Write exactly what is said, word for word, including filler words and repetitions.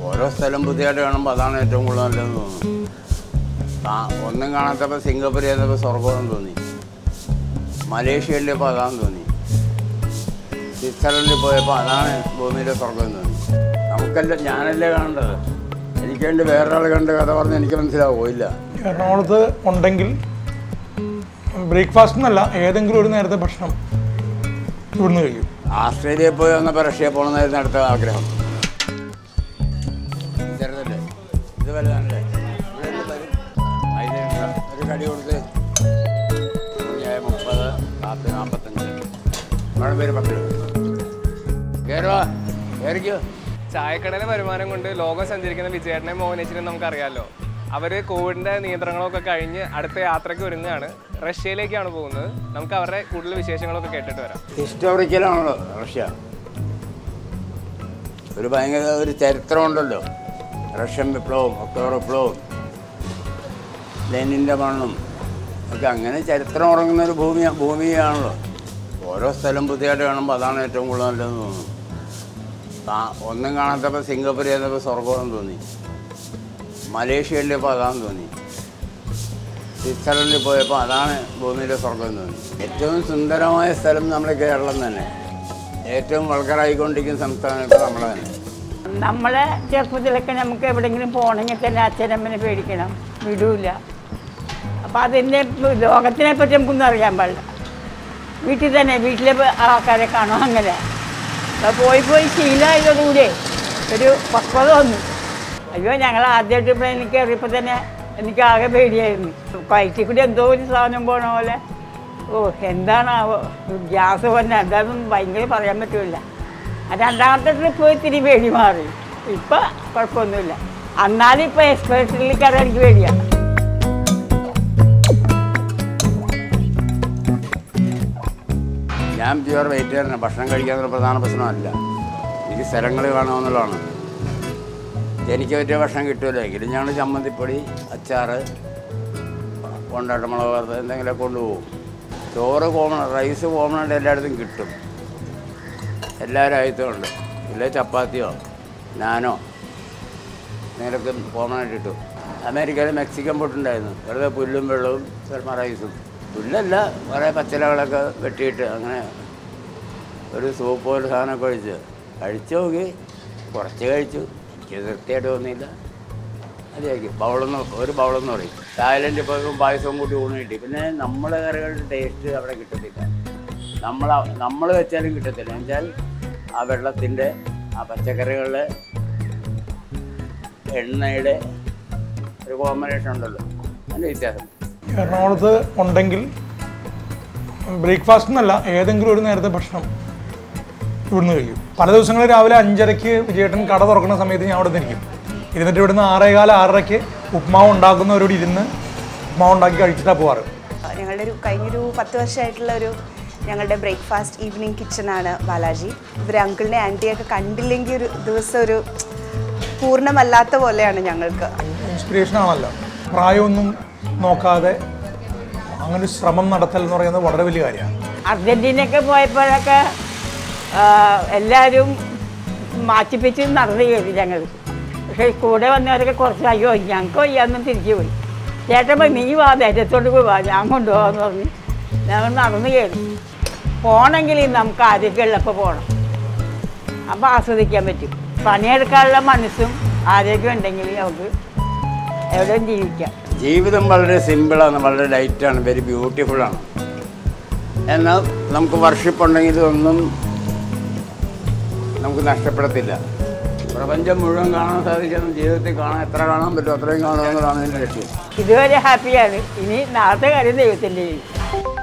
ഓരോ സ്ഥലം പുതിയതായിട്ട് കാണുമ്പോൾ അതാണ് ഏറ്റവും കൂടുതൽ നല്ലതെന്ന് തോന്നുന്നു. ഒന്നും കാണാത്തപ്പോൾ സിംഗപ്പൂർ ചെന്നപ്പോൾ സ്വർഗമെന്ന് തോന്നി, മലേഷ്യയിലിപ്പോൾ അതാണെന്ന് തോന്നി, സ്വിറ്റ്സർലൻഡിൽ പോയപ്പോൾ അതാണ് ഭൂമിയിലെ സ്വർഗം തോന്നി. നമുക്കല്ല, ഞാനല്ലേ കാണേണ്ടത്. എനിക്ക് വേണ്ടി വേറൊരാൾ കണ്ട് കഥ പറഞ്ഞ് എനിക്ക് മനസ്സിലാവില്ല. എറണാകുളത്ത് ഉണ്ടെങ്കിൽ ബ്രേക്ക്ഫാസ്റ്റ് എന്നല്ല, ഏതെങ്കിലും ഒരു നേരത്തെ ഭക്ഷണം ഇവിടുന്ന് കഴിക്കും. ആസ്ട്രേലിയയിൽ പോയി വന്നപ്പോൾ റഷ്യ പോകണമെന്നായിരുന്നു അടുത്ത ആഗ്രഹം. ചെറുതല്ലേ, ഇത് വലുതാണല്ലേ, ഒരു കടി കൊടുത്ത് മുപ്പത് നാൽപ്പത് നാൽപ്പത്തഞ്ച് അവിടെ പേര് പത്ത് കയറുവാ കയറിക്കോ. ചായക്കടയിലെ വരുമാനം കൊണ്ട് ലോകം സഞ്ചരിക്കുന്ന വിജയേട്ടനെ മോഹനേച്ചിനെ നമുക്കറിയാമല്ലോ. അവർ കോവിഡിൻ്റെ നിയന്ത്രണങ്ങളൊക്കെ കഴിഞ്ഞ് അടുത്ത യാത്രയ്ക്ക് ഒരുങ്ങുകയാണ്. റഷ്യയിലേക്കാണ് പോകുന്നത്. നമുക്ക് അവരുടെ കൂടുതൽ വിശേഷങ്ങളൊക്കെ കേട്ടിട്ട് വരാം. ഹിസ്റ്റോറിക്കലാണല്ലോ റഷ്യ. ഒരു ഭയങ്കര ഒരു ചരിത്രമുണ്ടല്ലോ. റഷ്യൻ വിപ്ലവവും ഒക്ടോബർ വിപ്ലവവും ലെനിൻ്റെ മണ്ണും ഒക്കെ അങ്ങനെ ചരിത്രം ഉറങ്ങുന്ന ഒരു ഭൂമി ഭൂമിയാണല്ലോ. ഓരോ സ്ഥലം പുതിയതായിട്ട് കാണുമ്പോൾ അതാണ് ഏറ്റവും കൂടുതൽ നല്ലതെന്ന് തോന്നുന്നു. ഒന്നും കാണാത്തപ്പോൾ സിംഗപ്പൂർ ചെന്നപ്പോൾ സ്വർഗമെന്ന് തോന്നി, മലേഷ്യയിലിപ്പോൾ അതാണെന്ന് തോന്നി, സ്വിറ്റ്സർലൻഡിൽ പോയപ്പോൾ അതാണ് ഭൂമിയിലെ സ്വർഗം തോന്നി. ഏറ്റവും സുന്ദരമായ സ്ഥലം നമ്മുടെ കേരളം തന്നെ. ഏറ്റവും വൾഗറായിക്കൊണ്ടിരിക്കുന്ന സംസ്ഥാനം ഇപ്പോൾ നമ്മളെ തന്നെ. നമ്മളെ ചെറുപ്പത്തിലൊക്കെ നമുക്ക് എവിടെയെങ്കിലും പോകണമെങ്കിൽ തന്നെ അച്ഛനമ്മനെ പേടിക്കണം, വിടൂല. അപ്പോൾ അതിൻ്റെ ലോകത്തിനെ പറ്റി നമുക്കൊന്നും അറിയാൻ പാടില്ല. വീട്ടിൽ തന്നെ വീട്ടിലെ ആൾക്കാരെ കാണും. അങ്ങനെ അപ്പോൾ പോയി പോയി ശീലമായതോടുകൂടി ഒരു പക്വത വന്നു. അയ്യോ, ഞങ്ങൾ ആദ്യമായിട്ട് പ്ലെയിനിൽ കയറിയപ്പോൾ തന്നെ എനിക്ക് ആകെ പേടിയായിരുന്നു. വയറ്റിൽ കൂടി എന്തോ ഒരു സാധനം പോണ പോലെ. ഓ, എന്താണാവോ, ഗ്യാസ് പോലെ എന്താണെന്നും ഭയങ്കര പറയാൻ പറ്റില്ല. രണ്ടാമത്തെ ട്രിപ്പ് പോയി തിരി പേടി മാറി. ഇപ്പം കുഴപ്പമൊന്നുമില്ല. എന്നാലും ഇപ്പോൾ എക്സ്പ്രസിൽ കയറാൻ എനിക്ക് പേടിയാണ്. ഞാൻ പ്യുവർ വെജിറ്റേറിയനാണ്. ഭക്ഷണം കഴിക്കാനുള്ള പ്രധാന പ്രശ്നമല്ല, എനിക്ക് സ്ഥലങ്ങൾ കാണുമെന്നുള്ളതാണ്. എനിക്ക് പറ്റിയ ഭക്ഷണം കിട്ടുമല്ലോ. എങ്കിലും ഞങ്ങൾ ചമ്മന്തിപ്പൊടി, അച്ചാറ്, കൊണ്ടാട്ടമുളക് വറുത്ത് എന്തെങ്കിലുമൊക്കെ കൊണ്ടുപോകും. ചോറ് കോമൺ, റൈസ് കോമണായിട്ട് എല്ലായിടത്തും കിട്ടും. എല്ലാ രാജ്യത്തും ഉണ്ട്. ഇല്ലേ ചപ്പാത്തിയോ നാനോ നേരൊക്കെ കോമണായിട്ട് കിട്ടും. അമേരിക്കയിൽ മെക്സിക്കൻ പൊട്ടുണ്ടായിരുന്നു. വെറുതെ പുല്ലും വെള്ളവും ചിലപ്പോൾ റൈസും. പുല്ലല്ല, കുറേ പച്ചിലകളൊക്കെ വെട്ടിയിട്ട് അങ്ങനെ ഒരു സൂപ്പ് പോലെ സാധനമൊക്കെ കഴിച്ച് കഴിച്ചു നോക്കി. കുറച്ച് കഴിച്ചു, എനിക്ക് തൃപ്തിയായിട്ട് തോന്നിയില്ല. അതായിരിക്കും ബൗളെന്ന് ഒരു ബൗളെന്ന് പറയും. തായ്ലൻഡിൽ പോയപ്പോൾ പായസവും കൂട്ടി ഊണ് കിട്ടി. പിന്നെ നമ്മളെ കറികളുടെ ടേസ്റ്റ് അവിടെ കിട്ടത്തില്ല. നമ്മൾ നമ്മൾ വെച്ചാലും കിട്ടത്തില്ല. എന്നുവെച്ചാൽ ആ വെള്ളത്തിൻ്റെ, ആ പച്ചക്കറികളുടെ എണ്ണയുടെ ഒരു കോമ്പിനേഷൻ ഉണ്ടല്ലോ, അതിൻ്റെ വ്യത്യാസം. എറണാകുളത്ത് ഉണ്ടെങ്കിൽ ബ്രേക്ക്ഫാസ്റ്റ് എന്നല്ല, ഏതെങ്കിലും ഒരു നേരത്തെ ഭക്ഷണം ഇവിടുന്ന് കഴിക്കും. പല ദിവസങ്ങളിൽ രാവിലെ അഞ്ചരയ്ക്ക് വിജയേട്ടൻ കട തുറക്കുന്ന സമയത്ത് ഞാൻ അവിടെ നിന്നിരിക്കും. ഇരുന്നിട്ട് ഇവിടുന്ന് ആറേകാല ആറരയ്ക്ക് ഉപ്മാവ് ഉണ്ടാക്കുന്നവരോട് ഇരുന്ന് ഉപ്മാവ് ഉണ്ടാക്കി കഴിച്ചിട്ടാണ് പോവാറ്. ഞങ്ങളുടെ ഒരു കഴിഞ്ഞൊരു പത്ത് വർഷമായിട്ടുള്ള ഒരു ഞങ്ങളുടെ ബ്രേക്ക്ഫാസ്റ്റ് ഈവനിങ് കിച്ചണാണ് ബാലാജി. ഇവർ അങ്കിളിനെ ആൻറ്റിയൊക്കെ കണ്ടില്ലെങ്കിൽ ഒരു ദിവസം ഒരു പൂർണ്ണമല്ലാത്ത പോലെയാണ് ഞങ്ങൾക്ക്. ഇൻസ്പിറേഷൻ ആണല്ലോ. പ്രായമൊന്നും നോക്കാതെ അങ്ങനെ ഒരു ശ്രമം നടത്തൽ എന്ന് പറയുന്നത് വളരെ വലിയ കാര്യമാണ്. അർജൻറ്റീനയൊക്കെ പോയപ്പോഴൊക്കെ എല്ലാവരും മാറ്റിപ്പിച്ച് നടന്നു കയറി ഞങ്ങൾ. പക്ഷേ കൂടെ വന്നവരൊക്കെ കുറച്ച് അയ്യോ ഞങ്ങൾക്ക് വയ്യാന്നും തിരിച്ചു പോയി. ചേട്ടൻ നീ വാ, ധൈര്യത്തോട് പോയി വാ, ഞാൻ കൊണ്ടുപോകാമെന്ന് പറഞ്ഞ് ഞങ്ങൾ നടന്നു കയറി. പോകണമെങ്കിൽ നമുക്ക് ആരോഗ്യമുള്ളപ്പോൾ പോകണം. അപ്പോൾ ആസ്വദിക്കാൻ പറ്റും. പണിയെടുക്കാനുള്ള മനസ്സും ആരോഗ്യം ഉണ്ടെങ്കിൽ നമുക്ക് എവിടെയും ജീവിക്കാം. ജീവിതം വളരെ സിമ്പിളാണ്, വളരെ ലൈറ്റാണ്, വെരി ബ്യൂട്ടിഫുള്ളാണ്. എന്നാൽ നമുക്ക് വർഷിപ്പ് ഉണ്ടെങ്കിൽ ഇതൊന്നും നമുക്ക് നഷ്ടപ്പെടത്തില്ല. പ്രപഞ്ചം മുഴുവൻ കാണാൻ സാധിക്കുന്ന ജീവിതത്തിൽ കാണാൻ എത്ര കാണാൻ പറ്റും അത്രയും കാണുമെന്നതാണ് എൻ്റെ ലക്ഷ്യം. ഇതുവരെ ഹാപ്പിയാണ്. ഇനി നാളത്തെ കാര്യം ദൈവത്തിൻ്റെ.